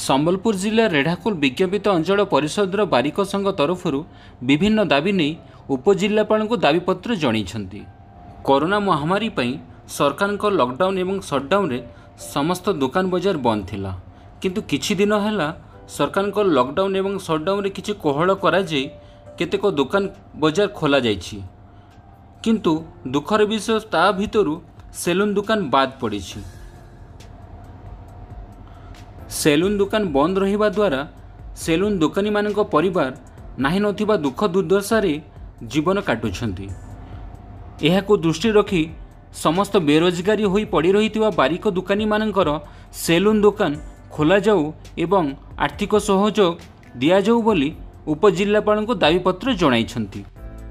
संबलपुर जिला रेढ़ाखोल विज्ञापित अंचल परिषद बारिक संघ तरफ विभिन्न दाबी नहीं उपजिलापाल को दाबीपत्र जणैछंती। कोरोना महामारी पई सरकार को लॉकडाउन एवं सटडाउन रे समस्त दुकान बजार बंद थिला, किंतु किछि दिन हैला सरकार को लॉकडाउन एवं सटडाउन रे किछि कोहल करा जाय केतेको दुकान बजार खोला जायछि, किंतु दुखर विषय ता भितरु सेलून दुकान बाद पड़िछि। सेलून दुकान बंद रहिबा द्वारा सेलून दुकानी मानक परिवार नाही नथिबा दुख दुर्दशा रे जीवन काटुछंती। एहाको दृष्टि रखी समस्त बेरोजगारी होई पड़ी रहितिबा बारिक दुकानी मानकर सेलून दुकान खोला जाऊ एवं आर्थिक सहयोग दिया जाऊ बोली उपजिलापाल को दाबीपत्र जणाइछंती।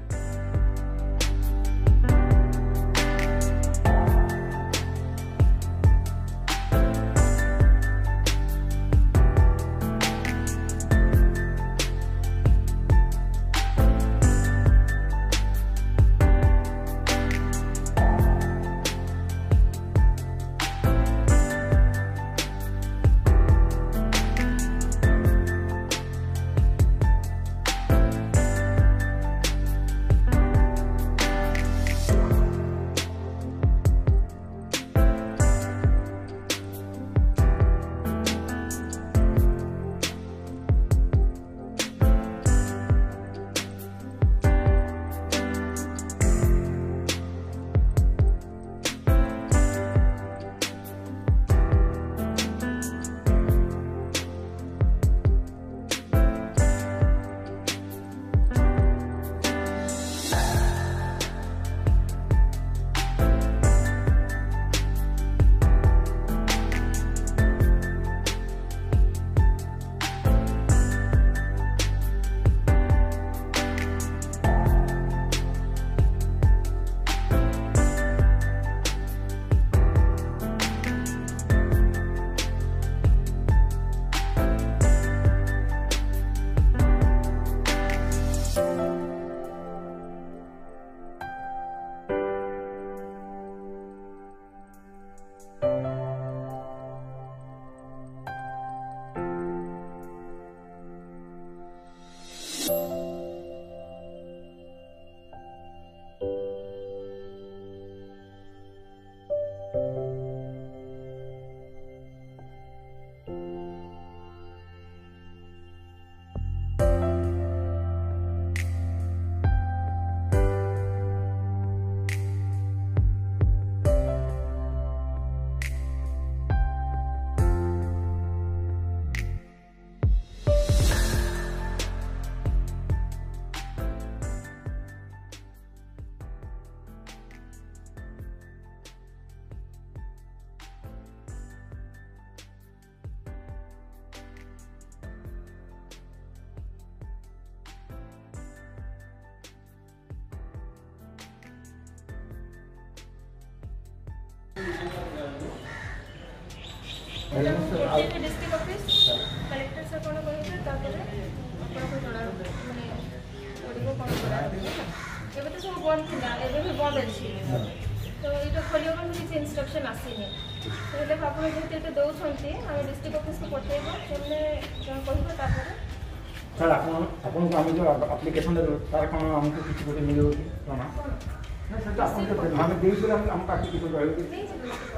डिस्ट्रिक्ट ऑफिस कलेक्टर से कोन कहिबे तापर आपन को जणा माने ओडिको कोन करा एबे तो सब बंद थिला एबे भी बंद अछि तो एटा खोलियो कोन କିଛି इंस्ट्रक्शन आसीनी तो ले आपन जेते ते दउ छंती हम डिस्ट्रिक्ट ऑफिस को पठेबो सेने जण कहिबो तापर सर आपन को हम जो एप्लीकेशन दे तार कोन हमको किछि गोटे मिलियो कि ना नहीं सर आपन के हम देइ हम काटी किछि रहयो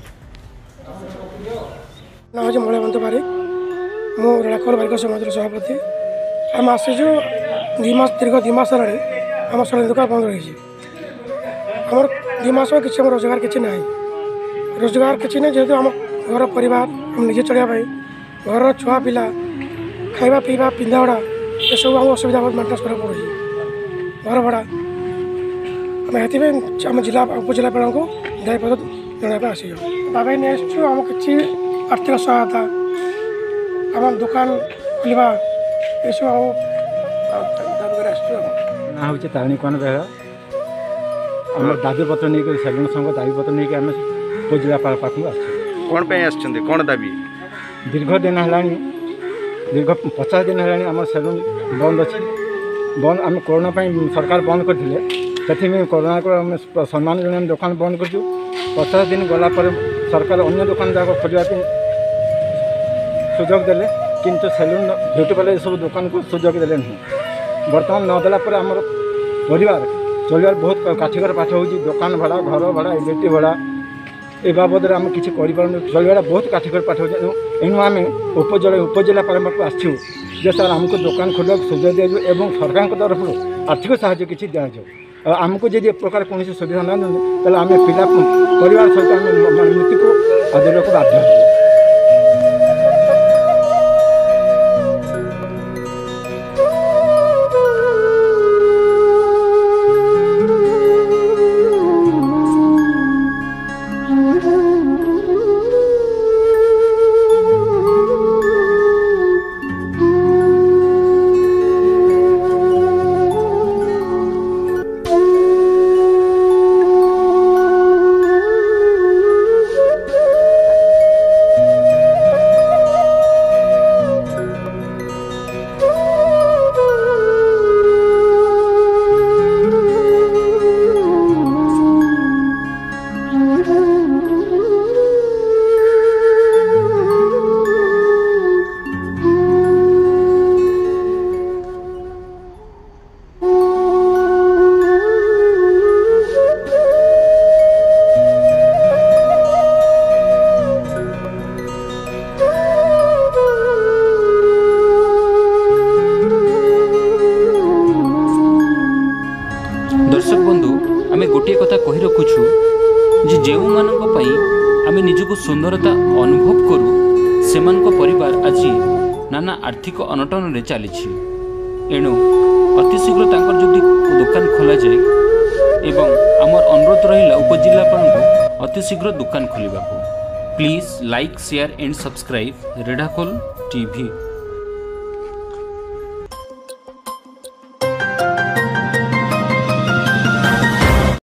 ना हूँ मणिकांत बारिक मु रेढ़ाखोल बारिक समाज सभापति। आम आसीचु दीर्घ 2 मास आम सड़क दुकान बंद रही आम 2 मास कि रोजगार किसी ना रोजगार किसी ना जेहेतु आम घर परिवार आम निजे चलिया घर छुआ पिला खाଇବା ପିଇବା ପିନ୍ଧାଭଡ଼ା ଏସବୁ ଆମ ଅସୁବିଧା ବହୁତ ମେଣ୍ଟେନ୍ସ କରିବାକୁ ପଡ଼ୁଛି ଘର ଭଡ଼ା ଆମେ ସେଥିପାଇଁ ଆମ ଜିଲ୍ଲା ଉପଜିଲ୍ଲାପାଳଙ୍କୁ ଦାୟୀପତ୍ର ଜଣାଇବା ପାଇଁ ଆସିଛୁ। ଭାବେ ନେଇ ଆସିଛୁ ଆମ କିଛି आर्थिक सहायता आम दुकान खोलवा एसब ना हूँ तारिणी कौन बेहरा आम दाबीपत्र नहीं सेलून संघ दाबीपत्र नहीं आम उपजिलापाल पाखक कौन पे कौन दाबी दीर्घ दिन है दीर्घ 50 दिन है आम सेलून बंद अच्छी बंद आम कोरोना सरकार बंद करते कोरोना को सम्मान जन दुकान बंद कर 50 दिन गला सरकार अन्य दुकान जाक खोलने सुजोग देले किंतु सेलून ब्यूटी पार्लर सब दुकान को सुजोग देले नहीं। बर्तमान नदेला पर आम परिवार चलिबार बहुत काठिकर पाठ हो दुकान भाड़ा घर भाड़ा इलेक्ट्रिक भाड़ा ए बाबद आम किसी चलवा बहुत काठिकर पाठ हो एणु आम उपजिलापाल को आसू जे सर आमको दुकान खोल सुजोग दिया एवं सरकार तरफ आर्थिक साहाय्य किसी दिजाऊ आमको जब ए प्रकार कौन सुविधा ना तेल आम पिला परिवार सहित आम मृत्यु को आदर को बाध्य हो। दर्शक बंधु आमे गोटे कथा कही रखुछु जे जेउ मानक पई आमे निजको सुंदरता अनुभव करू सेमानक परिवार आज नाना आर्थिक अनटन रे चली एणु अति शीघ्र तांकर जदि दुकान खोला जाए एवं आमर अनुरोध रहिला उपजिलापाल को अति शीघ्र दुकान खोलिबा को। Please like share and subscribe Rairakhol TV.